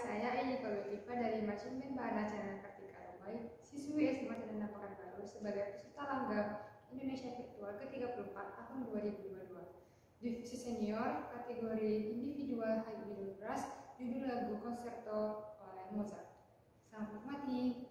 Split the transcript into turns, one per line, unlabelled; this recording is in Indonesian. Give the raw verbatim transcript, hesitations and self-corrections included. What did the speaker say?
saya Eni Kolutifa dari Marching Band Bahana Chandra Kartika Robai, siswi S M A Cendana Pekanbaru sebagai peserta langgam Indonesia Virtual ke tiga puluh empat tahun dua ribu dua puluh dua. Divisi senior, kategori individual high middle brass, judul lagu Concerto oleh Mozart. Selamat menikmati.